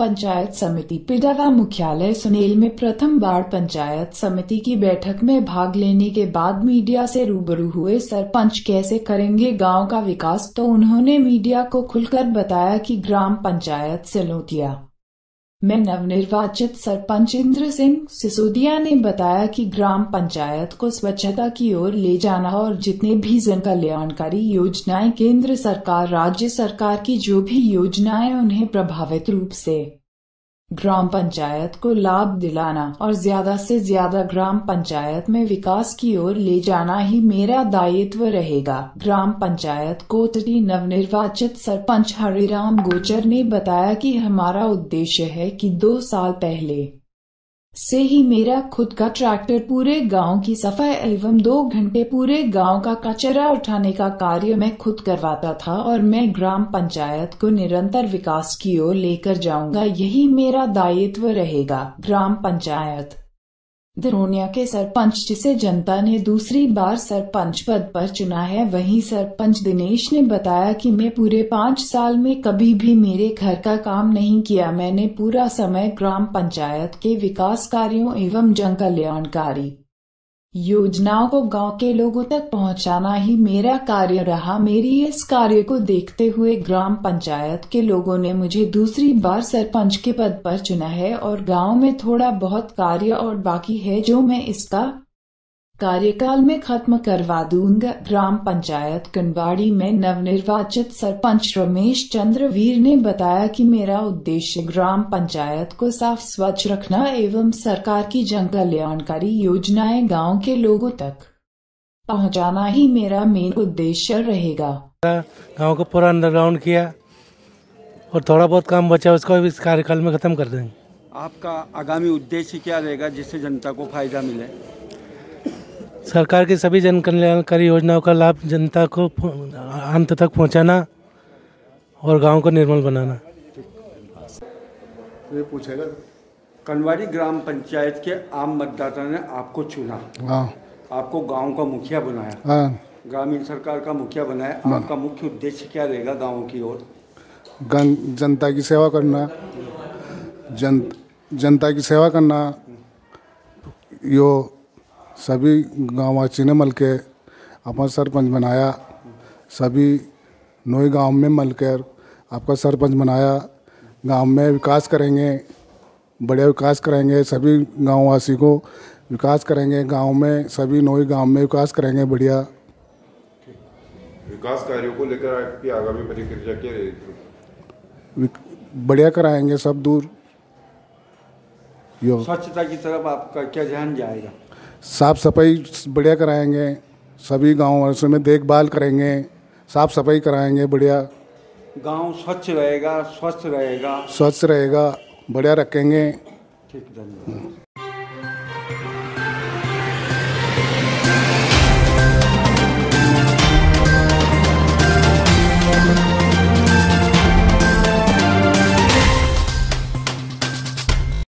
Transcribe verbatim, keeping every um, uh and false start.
पंचायत समिति पिडावा मुख्यालय सुनेल में प्रथम बार पंचायत समिति की बैठक में भाग लेने के बाद मीडिया से रूबरू हुए सरपंच कैसे करेंगे गांव का विकास, तो उन्होंने मीडिया को खुलकर बताया कि ग्राम पंचायत सिलोटिया में नवनिर्वाचित सरपंच इंद्र सिंह सिसोदिया ने बताया कि ग्राम पंचायत को स्वच्छता की ओर ले जाना और जितने भी जन कल्याणकारी योजनाएं केंद्र सरकार राज्य सरकार की जो भी योजनाएं उन्हें प्रभावित रूप से ग्राम पंचायत को लाभ दिलाना और ज्यादा से ज्यादा ग्राम पंचायत में विकास की ओर ले जाना ही मेरा दायित्व रहेगा। ग्राम पंचायत कोतरी नवनिर्वाचित सरपंच हरिराम गोचर ने बताया कि हमारा उद्देश्य है कि दो साल पहले से ही मेरा खुद का ट्रैक्टर पूरे गांव की सफाई एवं दो घंटे पूरे गांव का कचरा उठाने का कार्य मैं खुद करवाता था और मैं ग्राम पंचायत को निरंतर विकास की ओर लेकर जाऊंगा, यही मेरा दायित्व रहेगा। ग्राम पंचायत धरोनिया के सरपंच जिसे जनता ने दूसरी बार सरपंच पद पर चुना है, वहीं सरपंच दिनेश ने बताया कि मैं पूरे पाँच साल में कभी भी मेरे घर का काम नहीं किया। मैंने पूरा समय ग्राम पंचायत के विकास कार्यों एवं जन कल्याणकारी योजनाओं को गांव के लोगों तक पहुंचाना ही मेरा कार्य रहा। मेरी इस कार्य को देखते हुए ग्राम पंचायत के लोगों ने मुझे दूसरी बार सरपंच के पद पर चुना है और गांव में थोड़ा बहुत कार्य और बाकी है जो मैं इसका कार्यकाल में खत्म करवा दूंगा। ग्राम पंचायत कनवाड़ी में नवनिर्वाचित सरपंच रमेश चंद्र वीर ने बताया कि मेरा उद्देश्य ग्राम पंचायत को साफ स्वच्छ रखना एवं सरकार की जन कल्याणकारी योजनाएं गांव के लोगों तक पहुंचाना ही मेरा मेन उद्देश्य रहेगा। गांव को पूरा अंडरग्राउंड किया और थोड़ा बहुत काम बचा उसको भी इस कार्यकाल में खत्म कर देंगे। आपका आगामी उद्देश्य क्या रहेगा जिससे जनता को फायदा मिले? सरकार की सभी जन कल्याणकारी योजनाओं का लाभ जनता को अंत तक पहुंचाना और गांव को निर्मल बनाना। ये पूछेगा कनवाड़ी ग्राम पंचायत के आम मतदाता ने आपको चुना, हाँ। आपको गांव का मुखिया बनाया, हाँ। ग्रामीण सरकार का मुखिया बनाया। आपका मुख्य उद्देश्य क्या रहेगा गाँव की ओर? जनता की सेवा करना, जन जनता की सेवा करना। यो सभी गाँववासी ने मिल के अपना सरपंच बनाया, सभी नए गांव में मिलकर आपका सरपंच बनाया। गांव में विकास करेंगे, बढ़िया विकास करेंगे, सभी गांववासी को विकास करेंगे। गांव में सभी नए गांव में विकास करेंगे बढ़िया। विकास कार्यों को लेकर आपकी आगामी प्रतिक्रिया क्या रहेगी? बढ़िया कराएंगे सब दूर। यो स्वच्छता की तरफ आपका क्या ध्यान जाएगा? साफ सफाई बढ़िया कराएंगे, सभी गाँव वालों में देखभाल करेंगे, साफ सफाई कराएंगे बढ़िया। गांव स्वच्छ रहेगा, स्वस्थ रहेगा, स्वच्छ रहेगा, बढ़िया रखेंगे। ठीक, धन्यवाद।